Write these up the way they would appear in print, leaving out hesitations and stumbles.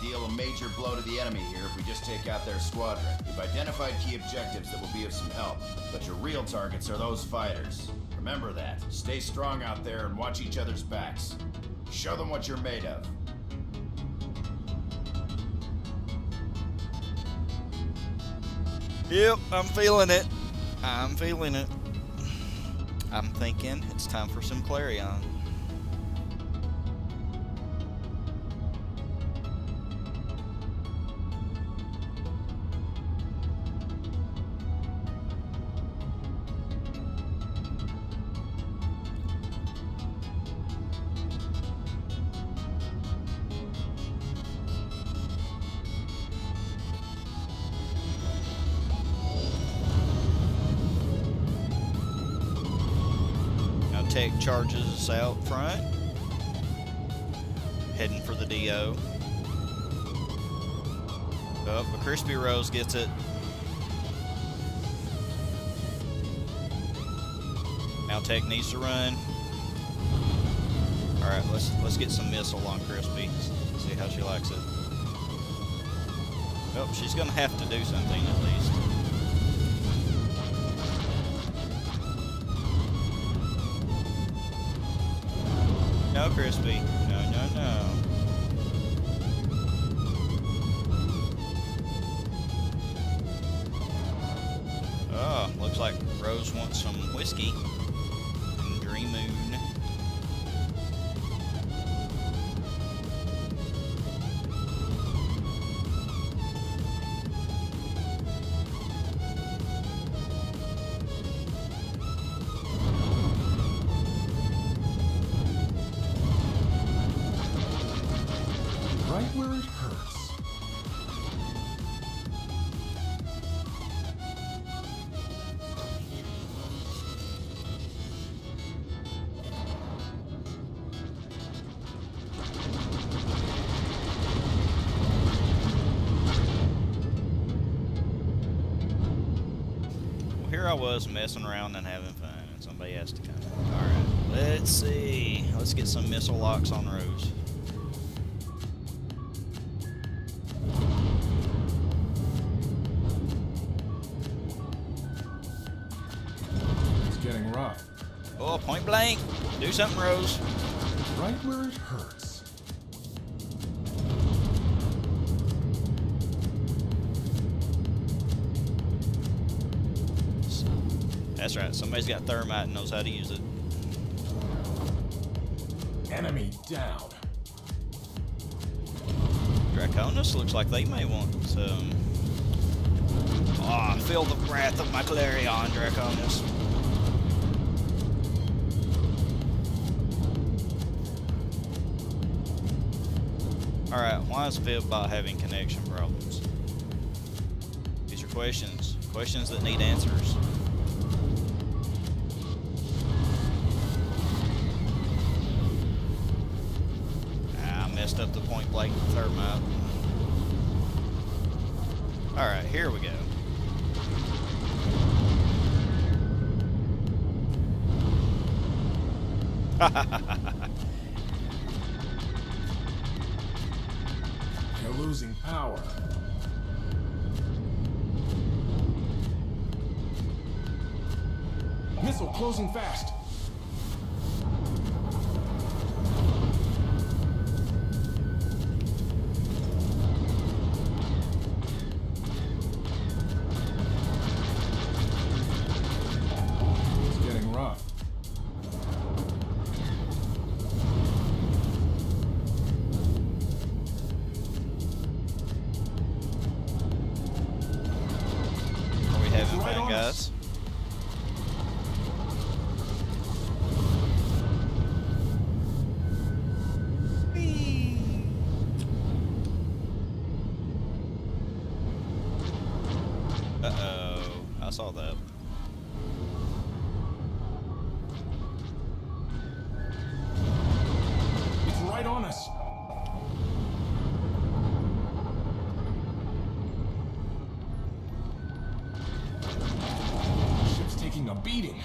deal a major blow to the enemy here if we just take out their squadron. We've identified key objectives that will be of some help, but your real targets are those fighters. Remember that. Stay strong out there and watch each other's backs. Show them what you're made of. Yep, I'm feeling it. I'm feeling it. I'm thinking it's time for some Clarion. Tech charges out front, heading for the DO. Oh, but Crispy Rose gets it. Now Tech needs to run. All right, let's get some missile on Crispy. See how she likes it. Oh, she's gonna have to do something at least. No, Crispy. No, no, no. Oh, looks like Rose wants some whiskey. And Dream Moon. Right where it hurts. Well, here I was messing around and having fun, and somebody has to come. Alright, let's see. Let's get some missile locks on Rose. Getting rough. Oh, point blank. Do something, Rose. Right where it hurts. That's right. Somebody's got thermite and knows how to use it. Enemy down. Draconis looks like they may want some. Oh, feel the wrath of my Clarion, Draconis. Alright, why is Vibbot having connection problems? These are questions. Questions that need answers. I messed up the point blank thermite. Alright, here we go. You're losing power. Missile closing fast. It's getting rough. Are we having fun, guys? Uh-oh. I saw that. It's right on us. Ship's taking a beating.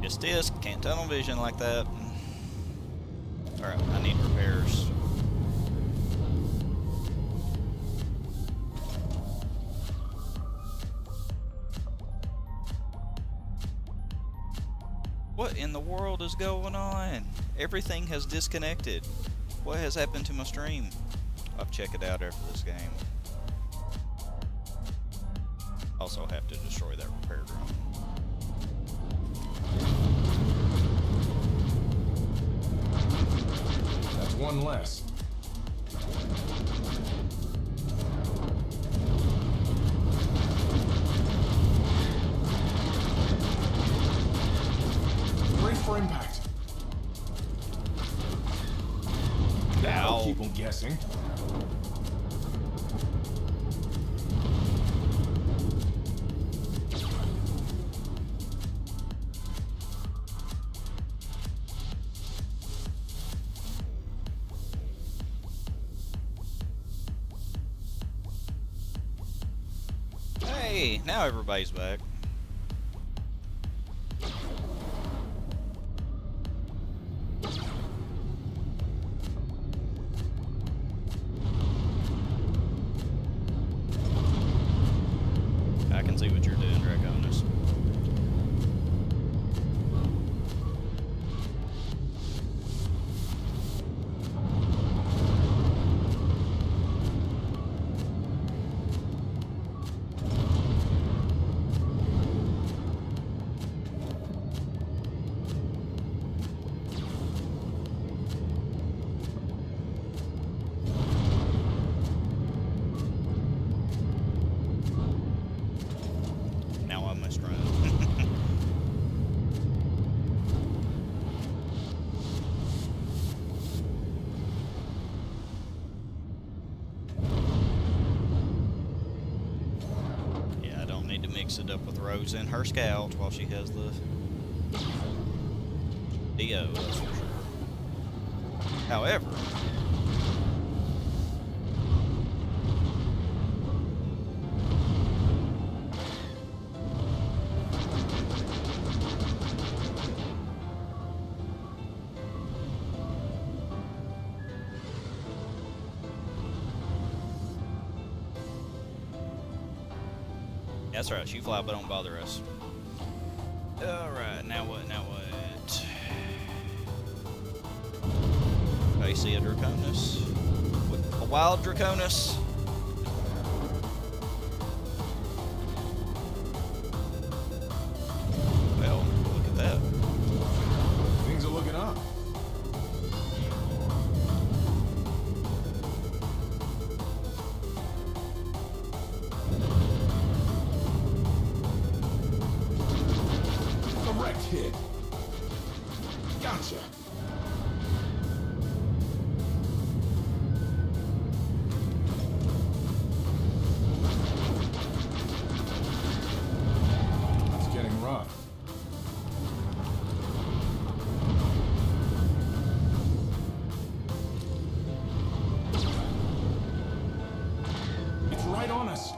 Just this, can't tunnel vision like that. Alright, I need repairs. What in the world is going on? Everything has disconnected. What has happened to my stream? I'll check it out after this game. Also have to destroy that repair drone. That's one less. Brace for impact. That'll Ow. keep them guessing. Hey, now everybody's back. I can see what you're doing, Draconis. Now I must run. Yeah, I don't need to mix it up with Rose and her scout while she has the DO, that's for sure. However, that's right, you fly but don't bother us. Alright, now what, now what? I see a Draconis. A wild Draconis. Well, look at that. Things are looking up. Direct hit. Gotcha. It's getting rough. It's right on us.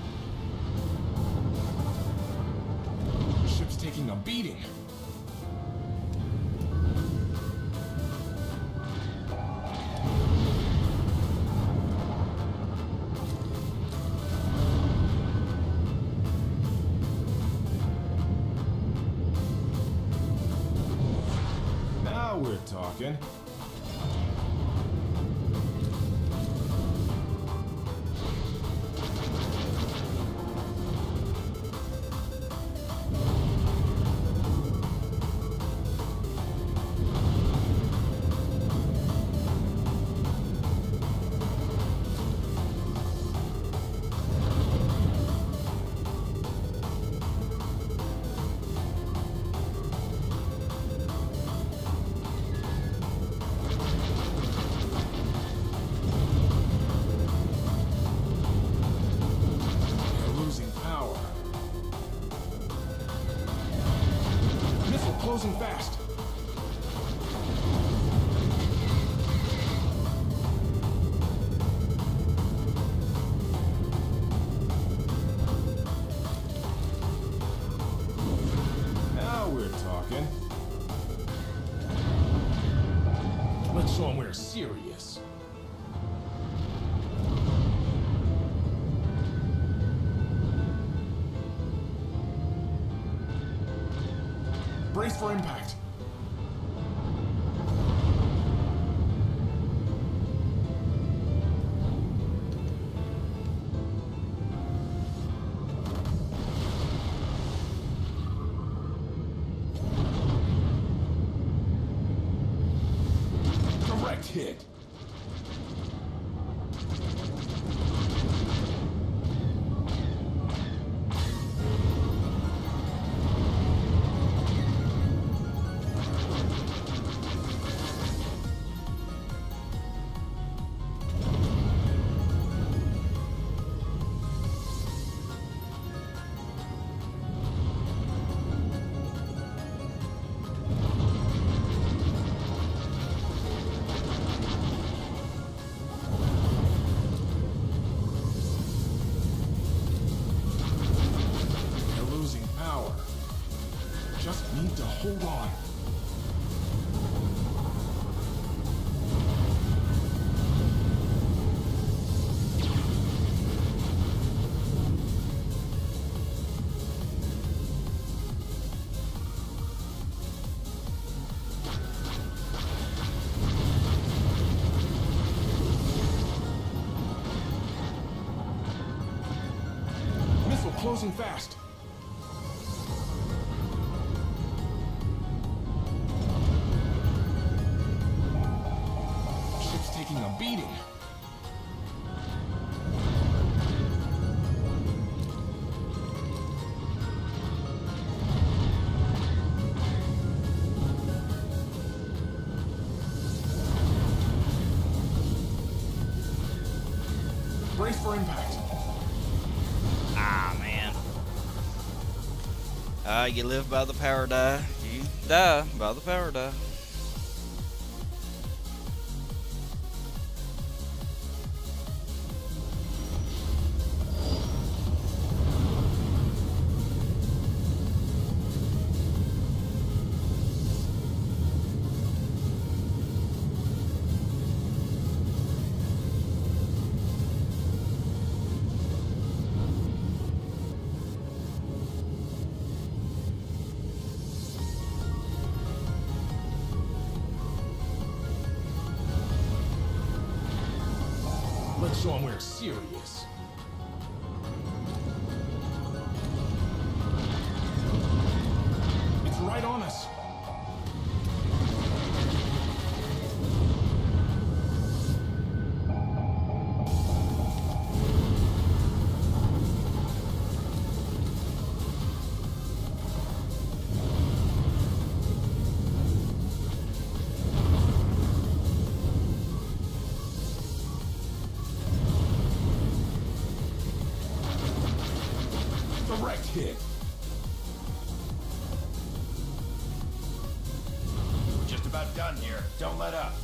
The ship's taking a beating. Now we're talking. serious. Brace for impact. Direct hit. Just need to hold on. Missile closing fast. Taking a beating. Brace for impact. Ah, man. You live by the power die. You die by the power die. Let's show 'em we're serious. It's right on us. Direct hit. Just about done here. Don't let up.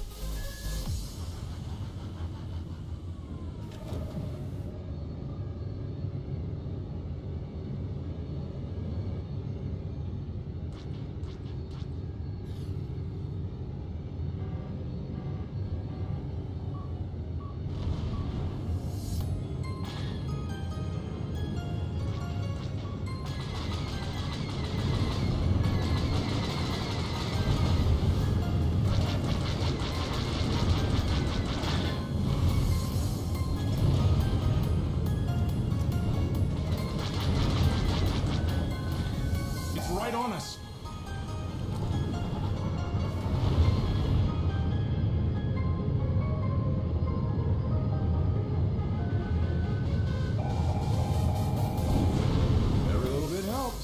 Right on us. Every little bit helps.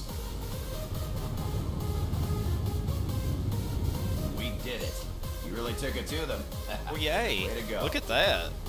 We did it. You really took it to them. Well, yay. Way to go. Look at that.